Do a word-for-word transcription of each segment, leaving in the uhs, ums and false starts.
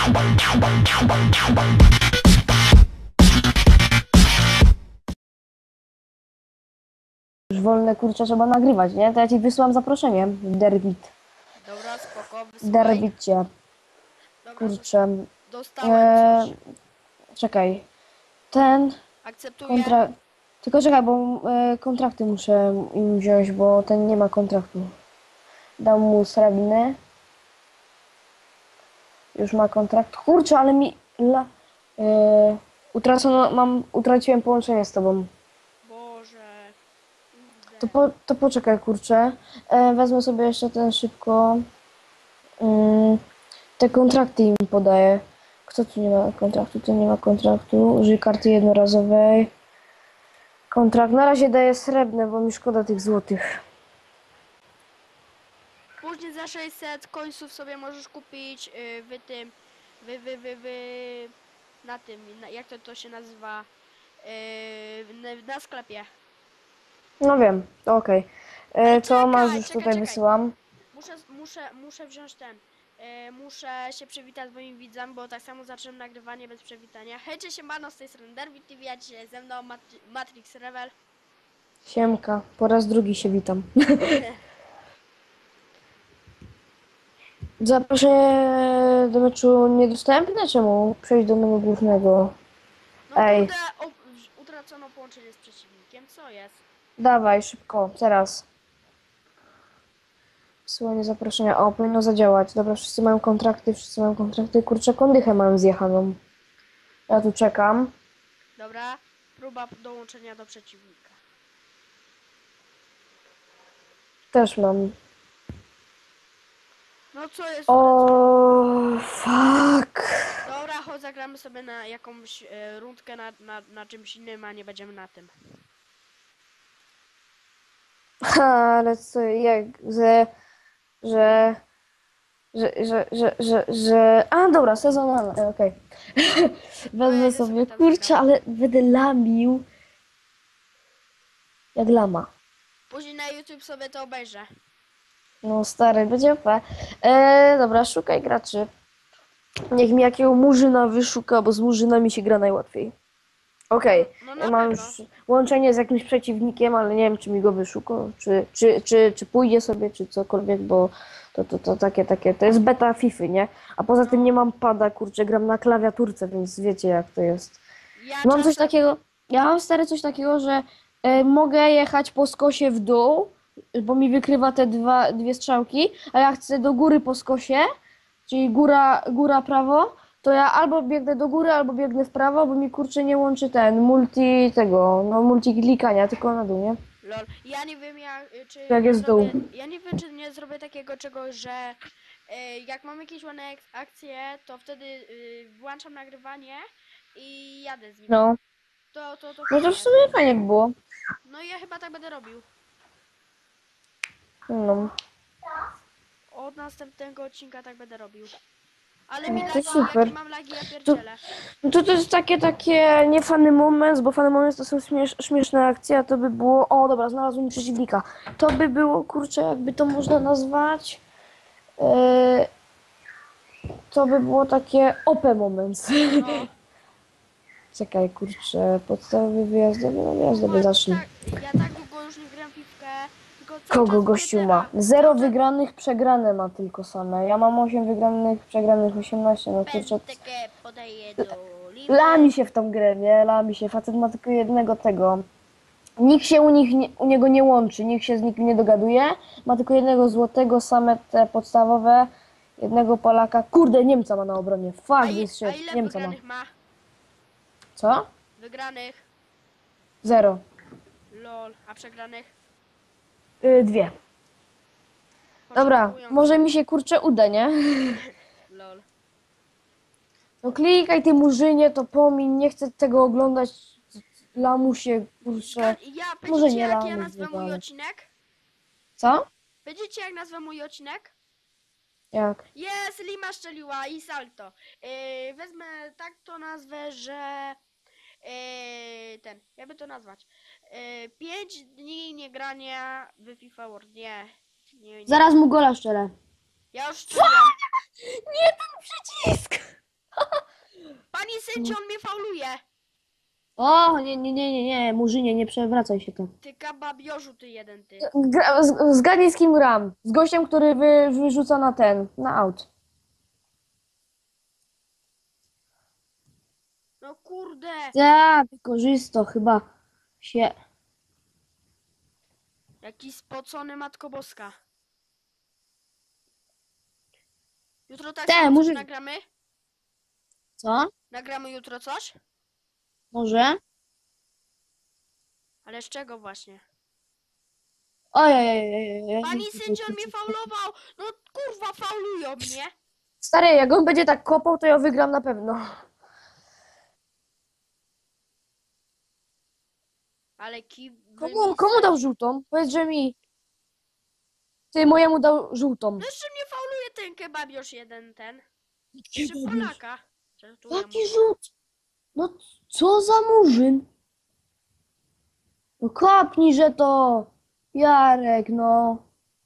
Już wolne, kurczę, trzeba nagrywać, nie? To ja ci wysyłam zaproszenie. Derbit. Dobra, spoko, wysłuchaj. Derbicie. Dobra, Kurczę. dostałem E, coś. czekaj. Ten Akceptuję. kontrakt. Tylko czekaj, bo e, kontrakty muszę im wziąć, bo ten nie ma kontraktu. Dam mu srebrny. Już ma kontrakt. Kurczę, ale mi. La, e, utracono, mam, utraciłem połączenie z tobą. Boże. To, po, to poczekaj, kurczę. E, wezmę sobie jeszcze ten szybko. Mm, te kontrakty im podaję. Kto tu nie ma kontraktu? Tu nie ma kontraktu. Użyj karty jednorazowej. Kontrakt. Na razie daję srebrne, bo mi szkoda tych złotych. Później za sześćset końców sobie możesz kupić yy, w tym, wy, wy, wy, wy, na tym, na, jak to, to się nazywa, yy, na, na sklepie. No wiem, to okej. Ale E, Co czekaj, masz już czekaj, tutaj czekaj. wysyłam. Muszę, muszę, muszę wziąć ten, yy, muszę się przywitać z moimi widzami, bo tak samo zacząłem nagrywanie bez przywitania. Hejcie, siemano, z tej strony Derwit T V, a dzisiaj ze mną Mat Matrix Rebel. Siemka, po raz drugi się witam. Zaproszenie do meczu niedostępne? Czemu? Przejdź do menu głównego. No Ej. kurde, o, utracono połączenie z przeciwnikiem, co jest? Dawaj, szybko, teraz. Wysyłanie zaproszenia. O, powinno zadziałać. Dobra, wszyscy mają kontrakty, wszyscy mają kontrakty. Kurczę, kondychę mam zjechaną. Ja tu czekam. Dobra, próba dołączenia do przeciwnika. Też mam. No co jest? O, fuck. Dobra, chodź, zagramy sobie na jakąś e, rundkę na, na, na czymś innym, a nie będziemy na tym. Ha, ale co, jak, że, że, że, że, że, że, że, a dobra, sezonalne, okej. Wezmę ja sobie, sobie tam kurczę, zagram. ale będę lamił jak lama. Później na YouTube sobie to obejrzę. No stary, będzie O P. E, dobra, szukaj graczy. Niech mi jakiego murzyna wyszuka, bo z murzynami się gra najłatwiej. Okej, No ja na mam pewno. już łączenie z jakimś przeciwnikiem, ale nie wiem, czy mi go wyszuka, czy, czy, czy, czy pójdzie sobie, czy cokolwiek, bo to, to, to takie, takie, to jest beta FIFA, nie? A poza tym nie mam pada, kurczę, gram na klawiaturce, więc wiecie jak to jest. Ja Mam coś czasem- takiego, ja mam stary coś takiego, że e, mogę jechać po skosie w dół, bo mi wykrywa te dwa, dwie strzałki, a ja chcę do góry po skosie, czyli góra, góra prawo, to ja albo biegnę do góry, albo biegnę w prawo, bo mi kurczę nie łączy ten multi tego, no multi klikania, tylko na dół, nie? Lol. Ja nie wiem jak, y, czy Jak nie jest zrobię, dół. ja nie wiem czy nie zrobię takiego czegoś, że y, jak mam jakieś ładne ak- akcje, to wtedy y, włączam nagrywanie i jadę z nim. No, To, to, to no to fajnie. w sumie fajnie by było. No i ja chyba tak będę robił. No, Od następnego odcinka tak będę robił. Ale mi No to lagi, super. jakie mam lagi, ja pierdzielę. no to to jest takie, takie nie funny moments, bo funny moments to są śmiesz, śmieszne akcje, a to by było, o dobra, znalazłem przeciwnika. To by było, kurczę, jakby to można nazwać, e, to by było takie O P moments. No. Czekaj, kurczę, podstawowy wyjazdowy, no wyjazdowy Ja zacznij. tak, ja tak długo już nie gram w piwkę, tylko cały Kogo czas gościu biedny, ma? a- Zero cały czas- wygranych, przegrane ma tylko same. Ja mam osiem wygranych, przegranych osiemnaście, no kurczę. Pętkę podaję do Liwy. Lami się w tą grę, nie? Lami się. Facet ma tylko jednego tego. Nikt się u, nich nie, u niego nie łączy, nikt się z nikim nie dogaduje. Ma tylko jednego złotego, same te podstawowe. Jednego Polaka. Kurde, Niemca ma na obronie. A, Fuck, i, jest a shit. ile Niemca ma. wygranych ma? Co? Wygranych? Zero. Lol. A przegranych? Yy, dwie. Dobra, Początkujący. może mi się kurczę uda, nie? Lol. No klikaj ty murzynie, to pomiń, nie chcę tego oglądać. Lamusie, kurczę. Ja, Może będziecie nie jak ja lamus, nazwę mój ale- odcinek? Co? Będziecie jak nazwę mój odcinek? Jak? Jest, Lima strzeliła i salto. Yy, wezmę tak to nazwę, że yy, ten, jakby to nazwać. Yy, pięć dni niegrania w FIFA World. Nie. nie, nie. Zaraz mu gola szczelę. Ja już strzeliłem. Nie ten przycisk! Pani sędzio, on mnie fauluje. O, nie, nie, nie, nie, nie, Murzynie, nie przewracaj się tam. Ty kababiorzu, ty jeden, ty. Gra, z, zgadnij z kim gram. Z gościem, który wy, wyrzuca na ten, na aut. No kurde. Ja, wykorzysto chyba się. Jaki spocony Matko Boska. Jutro tak Te, samo coś Murzyn. nagramy? Co? Nagramy jutro coś? Może? Ale z czego właśnie? Ojej. Pani sędzio, on mnie faulował! No kurwa, faulują mnie! Stary, jak on będzie tak kopał, to ja wygram na pewno. Ale ki... wy Komu, mi komu se- dał żółtą? Powiedz, że mi. Ty mojemu dał żółtą. No jeszcze mnie fauluje ten kebabiosz jeden, ten. Przy Jaki Polaka. Żartuję mu. rzut? No co za murzyn? No kopnij, że to Jarek, no.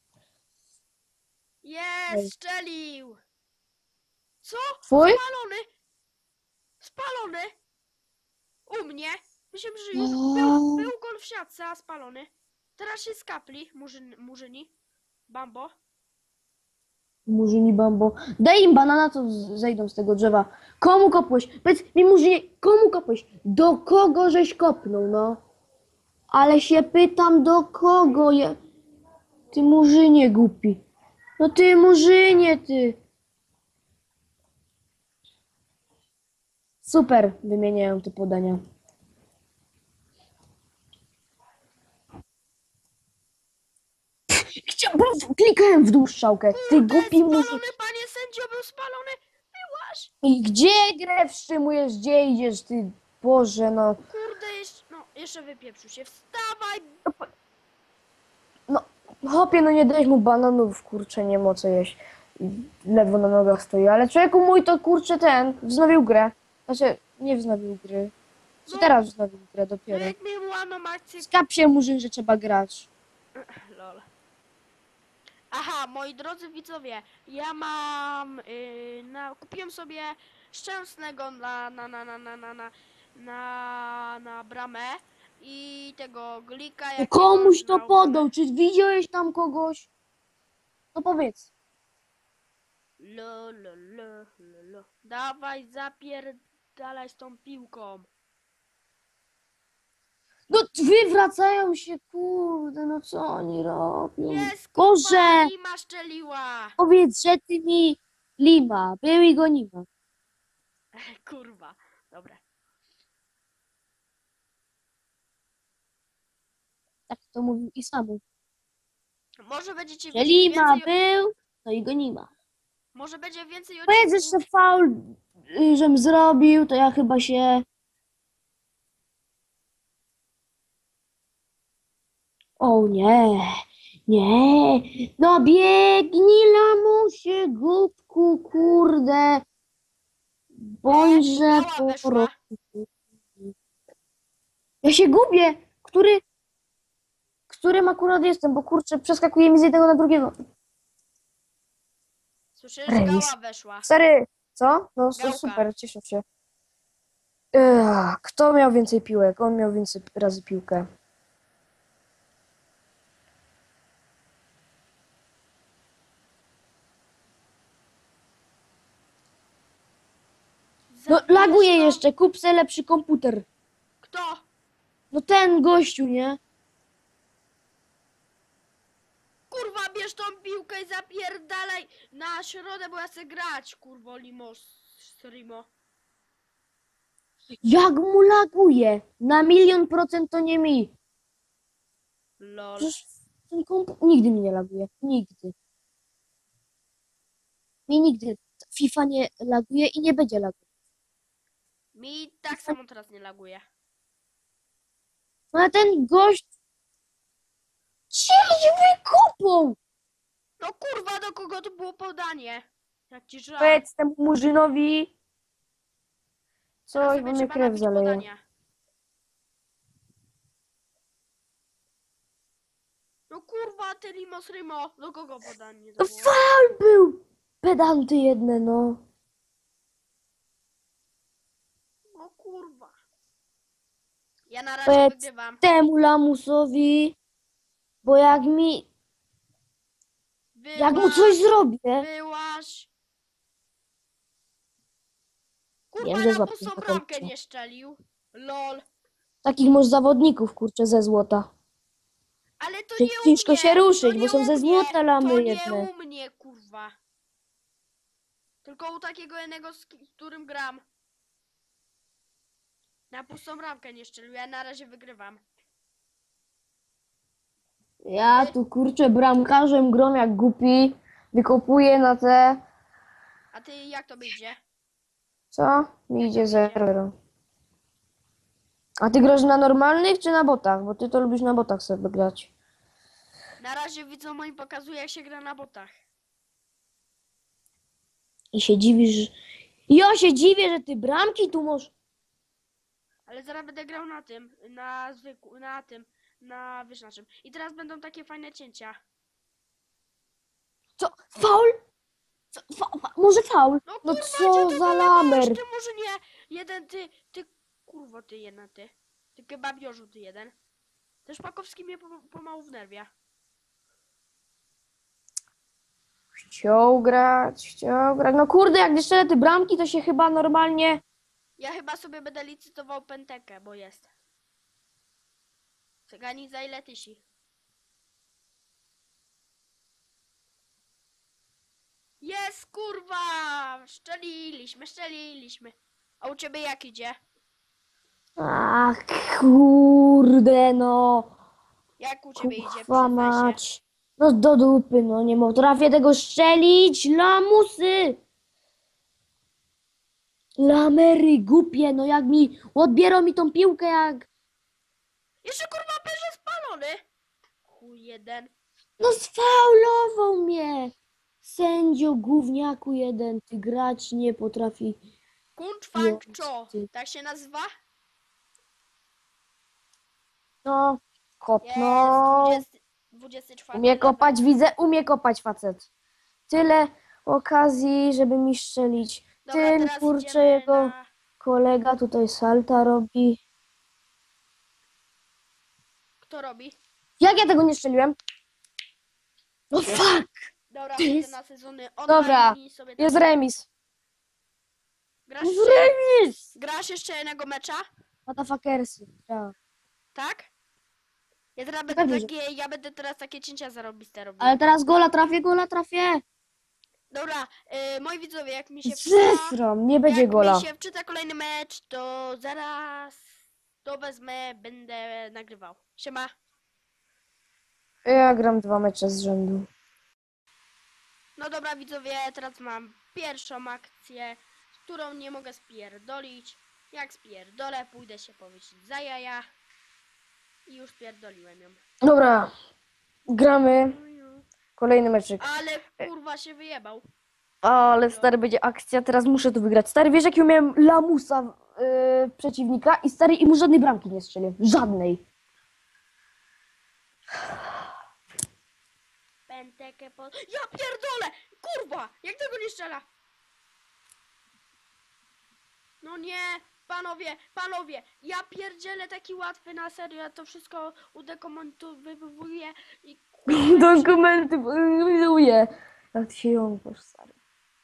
Jest, strzelił! Co? Twój? Spalony! Spalony! U mnie! Myślałem, że już był, był gol w siatce, a spalony. Teraz się skapli, murzyn, murzyni. Bambo. Murzyni bambo. Daj im banana, to z- zejdą z tego drzewa. Komu kopłeś? Powiedz mi, murzynie, komu kopłeś? Do kogo żeś kopnął, no? Ale się pytam, do kogo je... Ty murzynie głupi. No ty murzynie, ty. Super wymieniają te podania. Chciałbym, klikałem w dół strzałkę. Ty Kurde, głupi murzyn. spalony, panie sędzio, był spalony! Byłaś! I gdzie grę wstrzymujesz? Gdzie idziesz, ty? Boże, no. Kurde, jeszcze, no, jeszcze wypieprzył się. Wstawaj! No, chłopie, no nie dałeś mu bananów, kurczę, nie ma co jeść. I ledwo na nogach stoi, ale człowieku mój to, kurczę, ten, wznowił grę. Znaczy, nie wznowił gry. Czy No. teraz wznowił grę No dopiero. jak mi łamą akcję... Skap się, murzyn, że trzeba grać. Lol. Aha, moi drodzy widzowie, ja mam, yy, na, kupiłem sobie szczęsnego na, na, na, na, na, na, na, na, na bramę i tego glika No jakiegoś komuś to na podał, czy widziałeś tam kogoś? No powiedz. Lo, lo, lo, lo, lo. Dawaj, zapierdalaj z tą piłką. No wywracają się, kurde, no co oni robią? Jest, Boże! kurwa, Lima szczeliła. Powiedz, że ty mi Lima, był i go nie ma. Kurwa, dobra. Tak to mówił i sam. Może będziecie Że widzieć Lima więcej, był, to i go nie ma. może będzie więcej Powiedz, odcinków. że faul, y, żem zrobił, to ja chyba się... O nie, nie, no biegnij lamusie, głupku, kurde. Bądźże Gała po weszła. roku. Ja się gubię, który, którym akurat jestem, bo kurczę, przeskakuje mi z jednego na drugiego. Słyszysz, Remis. gała weszła. Stary, co? No su- Gałka. super, cieszę się. Ech, kto miał więcej piłek? On miał więcej razy piłkę. No Zabierz laguje to. jeszcze, kup sobie lepszy komputer. Kto? No ten gościu, nie? Kurwa, bierz tą piłkę i zapierdalaj na środę, bo ja chcę grać, kurwo, limo, strimo. Jak mu laguje? Na milion procent to nie mi. Lol. Przecież ten komputer nigdy mi nie laguje. Nigdy. Mi nigdy FIFA nie laguje i nie będzie lagować. Mi tak samo teraz nie laguje. No ale ten gość... Gdzieś wykopał! No kurwa, do kogo to było podanie? Jak ci żal. Powiedz temu murzynowi... Teraz Coś, sobie bo mnie trzeba krew nabić zaleje. podania. No kurwa, ty limo srimo, do kogo podanie to No było? faul był! Pedanty jedne, no. na razie Powiedz wygrywam. temu lamusowi, bo jak mi, jak mu coś Byłaś, zrobię, byłaś. wiem, Kurwa, że na złapię pustą na bramkę końcu. nie szczelił. Lol. Takich masz zawodników, kurczę, ze złota. Ale to Że nie u ciężko mnie, się ruszyć, to bo nie są u ze mnie, złota lamy to nie jedne. u mnie, kurwa. Tylko u takiego jednego, z ki- z którym gram. Na pustą bramkę nie szczelił, ja na razie wygrywam. Ja tu, kurczę, bramkarzem grom jak głupi, wykopuję na te... A ty jak to będzie? Co? Mi idzie zero. A ty grasz na normalnych czy na botach? Bo ty to lubisz na botach sobie grać. Na razie widzą moim pokazuje, jak się gra na botach. I się dziwisz... Ja się dziwię, że ty bramki tu możesz... Ale zaraz będę grał na tym, na zwykł, na tym, na wiesz na czym. I teraz będą takie fajne cięcia. Co? Faul? Co? Fa, fa, może faul? No No kurwa, co gdzie ty za wylewałeś? lamer? Ty może nie, jeden ty, ty, kurwo ty jedna ty. Ty kebabiorzu ty jeden. Też Pakowski mnie pom- pomału wnerwia. Chciał grać, chciał grać. No kurde, jak jeszcze te bramki, to się chyba normalnie... Ja chyba sobie będę licytował pentekę, bo jest. Cyganik za ile tysi? Jest kurwa! Szczeliliśmy, szczeliliśmy. A u ciebie jak idzie? Ach, kurde, no. Jak u ciebie idzie? Kurwa Przyznaj się. mać. No do dupy, no nie potrafię tego strzelić. Lamusy. Lamery głupie, no jak mi odbierą mi tą piłkę jak... Jeszcze kurwa będzie spalony! Chuj jeden. No sfaulował mnie. Sędzio gówniaku jeden, ty grać nie potrafi. Kunch Fang Jezu, Cho. ty. Tak się nazywa? No, kop, Jest no. dwudziesty, dwudziesty czwarty Umie level. kopać, widzę, umie kopać facet. Tyle okazji, żeby mi strzelić. Dobra, Ten teraz kurczę idziemy jego na... kolega tutaj salta robi. Kto robi? Jak ja tego nie strzeliłem? No fuck! Dobra, To chodzę jest- na sezony online Dobra, i sobie tam... jest remis. Grasz, Jest jeszcze... remis! Grasz jeszcze jednego mecza? Motherfuckersy. Ja. Tak? Ja teraz będę Pewnie, że- takie, ja będę teraz takie cięcia zarobiste robił. Ale teraz gola trafię, gola trafię. Dobra, y, moi widzowie, jak mi się wczyta, Zesram, nie będzie jak gola. mi się wczyta kolejny mecz, to zaraz to wezmę, będę nagrywał. Siema. Ja gram dwa mecze z rzędu. No dobra widzowie, teraz mam pierwszą akcję, którą nie mogę spierdolić. Jak spierdolę, pójdę się powiedzieć za jaja. I już spierdoliłem ją. Dobra, gramy. Kolejny meczyk. Ale kurwa się wyjebał. Ale stary, będzie akcja, teraz muszę tu wygrać. Stary, wiesz jakiego miałem lamusa yy, przeciwnika i stary, i mu żadnej bramki nie strzeliłem. Żadnej. Pentekę po... Ja pierdolę! Kurwa! Jak tego nie strzela? No nie! Panowie, panowie! Ja pierdzielę taki łatwy na serio, ja to wszystko udekomentowuję i kurwa... Dokumenty widuję. Jak ty się jąkasz, stary.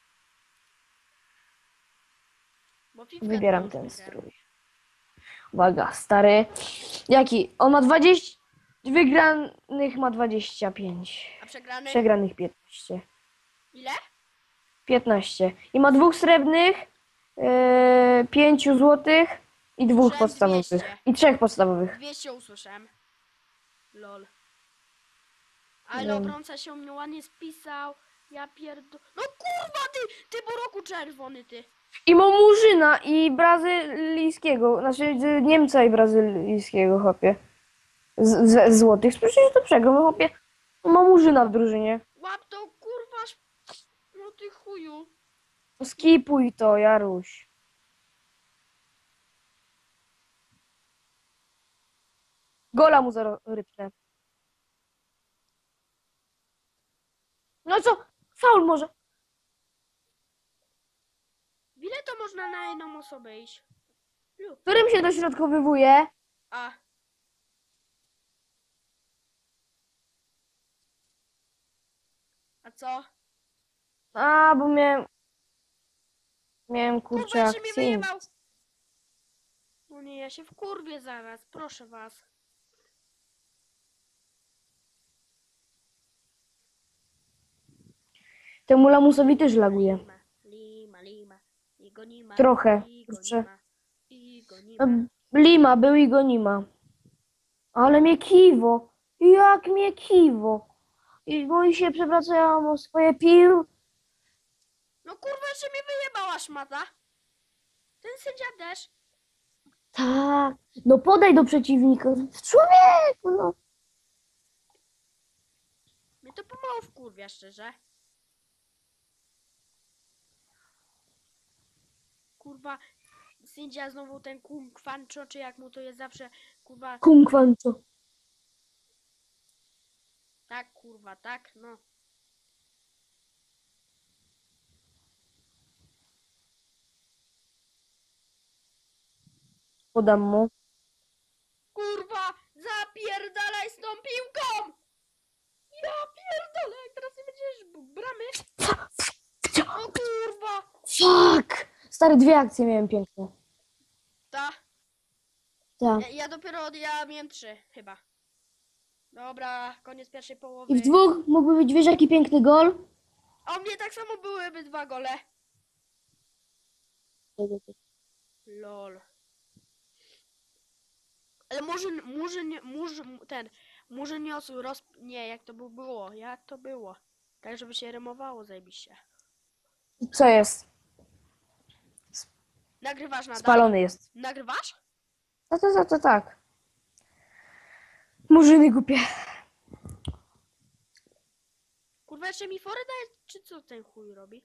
Bo piwka Wybieram to ten już wygrałem. strój. Uwaga, stary. Jaki? On ma dwadzieścia... Wygranych ma dwadzieścia pięć. A przegrany? Przegranych piętnaście. Ile? piętnaście. I ma dwóch srebrnych, yy, pięciu złotych i dwóch Słyszałem podstawowych. dwieście. I trzech podstawowych. dwieście usłyszałem. Lol. Ale Wiem. obrońca się mnie ładnie spisał. Ja pierdol... No kurwa ty! Ty po roku czerwony ty! I ma Murzyna i brazylijskiego, znaczy z Niemca i brazylijskiego, chłopie. Z, z złotych. Przecież to przegrał, no, chłopie. Ma Murzyna w drużynie. Łap to kurwa! sz- No ty chuju! No skipuj to, Jaruś. Gola mu zarypnę. No co? Faul może. Ile to można na jedną osobę iść? Lu. Którym się dośrodkowywuje? A. A co? A, bo miałem... Miałem Kurwa, kurczę jeszcze mnie akcję. wyjebał! No nie, ja się wkurwię zaraz, proszę was. Temu lamusowi też laguje. Lima, lima, lima. I go nie ma. Trochę, I go nie kurczę. ma. I go nie No, ma. Lima był i go nie ma. Ale mnie kiwo. Jak mnie kiwo. I bo i się przewracają o swoje pił. No kurwa, jeszcze mnie wyjebała szmata. Ten sędzia też. Tak. No podaj do przeciwnika. Człowieku, no. Mnie to pomału wkurwia, szczerze. Kurwa, sędzia znowu ten Kung Fancho, czy jak mu to jest zawsze, kurwa, Kung Fancho. tak, kurwa, tak, no. Podam mu. Kurwa, zapierdalaj z tą piłką! Ja pierdolę, jak teraz nie będziesz b- bramy. O kurwa! Fuck! Stary, dwie akcje miałem piękne. Ta, Tak. ja, ja dopiero od, ja miałem trzy, chyba. Dobra, koniec pierwszej połowy. I w dwóch mógłby być, wiesz, jaki piękny gol? A u mnie tak samo byłyby dwa gole. Lol. Ale Murzyn, Murzyn, Murzyn, ten, Murzyn niosł roz... Nie, jak to by było, jak to było. Tak, żeby się rymowało, zajebiście. Co jest? Nagrywasz nadal? Spalony jest. Nagrywasz? No to za to tak. Murzyny głupie. Kurwa, jeszcze mi fory daje, czy co ten chuj robi?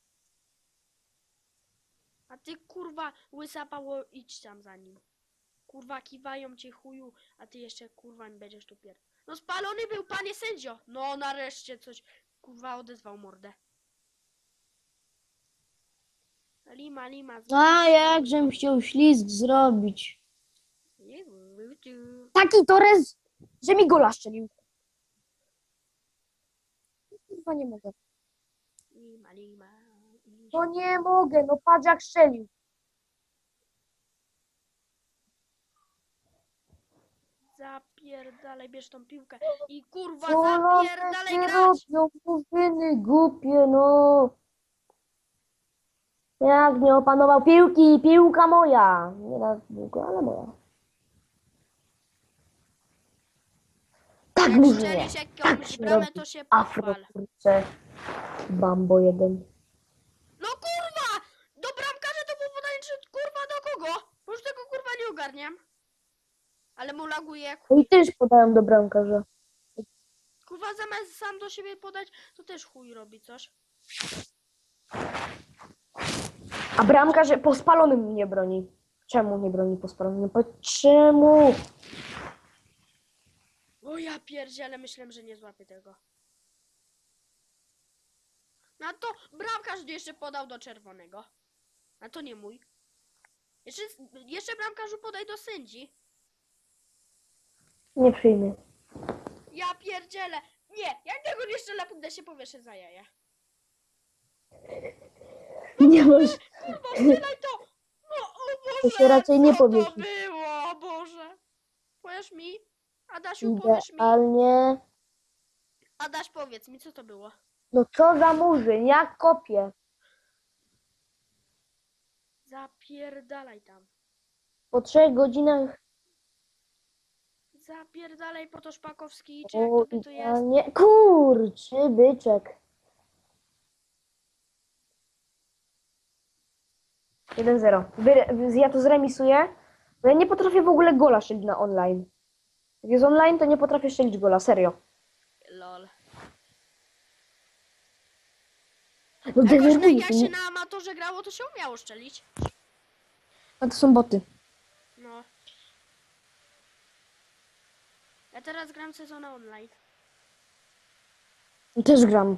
A ty, kurwa, łysa pało, idź tam za nim. Kurwa, kiwają cię chuju, a ty jeszcze, kurwa, nie będziesz tu pier... No spalony był, panie sędzio! No, nareszcie coś, kurwa, odezwał mordę. Lima, lima. A jakżem chciał ślizg zrobić. z- Taki Torres, że mi gola strzelił. Chyba nie mogę. Lima, lima. No nie mogę, no patrz jak strzelił. Zapierdalaj, bierz tą piłkę. I kurwa, Co zapierdalaj się grać! robią, murzyny głupie, no. Jak nie opanował piłki, piłka moja. Nie na długo, ale moja. Tak, Jak murzynie. strzelisz Tak jakąś się bramę, robi. to się Afro, pochwal. kurczę. Bambo jeden. No kurwa! Do bramkarza to było podanie, czy kurwa do kogo? Bo już tego kurwa nie ogarniam. Ale mu laguje jak No chuj. i też podałem do bramkarza. Kurwa, zamiast sam do siebie podać, to też chuj robi coś. A bramkarz po spalonym nie broni. Czemu nie broni po spalonym? No po czemu? O ja pierdzielę, myślałem, że nie złapię tego. No to bramkarz jeszcze podał do czerwonego. A to nie mój. Jeszcze, jeszcze bramkarzu podaj do sędzi. Nie przyjmie. Ja pierdzielę. Nie, jak tego nie szczela, pójdę się powieszę za jaja. Nie masz. Kurwa, strzelaj to! No, o Boże, To się raczej nie co to powiesi. było, o Boże. Powiesz mi? Adasiu, powiesz mi? Idealnie. Adaś, powiedz mi, co to było? No co za murzyn, jak kopie. Zapierdalaj tam. Po trzech godzinach. Zapierdalaj po to Szpakowski, czy jak O, to by to jest? idealnie. Kurczy byczek. jeden zero. Wy- Ja to zremisuję, bo ja nie potrafię w ogóle gola strzelić na online. Jak jest online, to nie potrafię strzelić gola, serio. Lol. No Jakoś tak denerwuję jak się. się nie- na amatorze grało, to się umiało szczelić. A to są boty. No. Ja teraz gram sezon online. Też gram.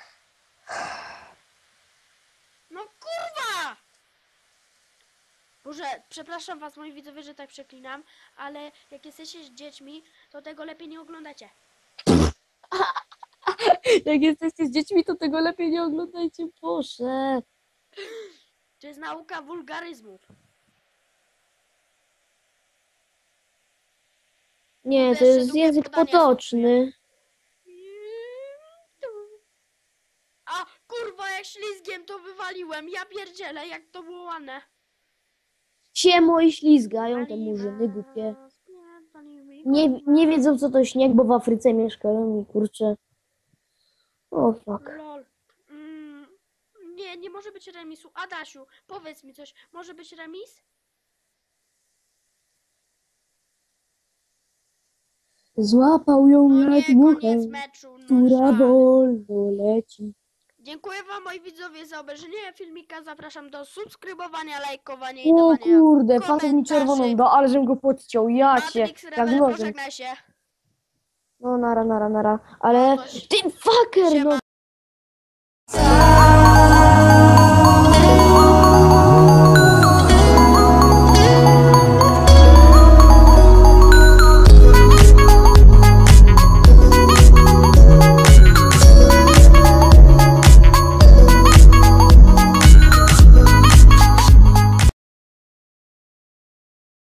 No kurwa! Bo Może, przepraszam was, moi widzowie, że tak przeklinam, ale jak jesteście z dziećmi, to tego lepiej nie oglądacie. Jak jesteście z dziećmi, to tego lepiej nie oglądajcie, proszę. To jest nauka wulgaryzmów. Nie, Jeszcze to jest długie język podania potoczny. A, kurwa, jak ślizgiem to wywaliłem. Ja pierdzielę, jak to było ładne. Siemo i ślizgają te murzyny głupie. Nie, nie wiedzą, co to śnieg, bo w Afryce mieszkają i kurczę. O, fuck. Lol. Mm, nie, nie może być remisu. Adasiu, powiedz mi coś. Może być remis? Złapał ją No jak nie, muchę, koniec meczu. No która żal. wolno leci. Dziękuję wam, moi widzowie, za obejrzenie filmika. Zapraszam do subskrybowania, lajkowania i O dawania kurde, facet mi komentarzy. czerwoną da, ale żem go podciął, ja cię, Matrix jak Rebel, nożem. pożegnaj się. No nara, nara, nara, ale... No to- Ty fucker, Siema. no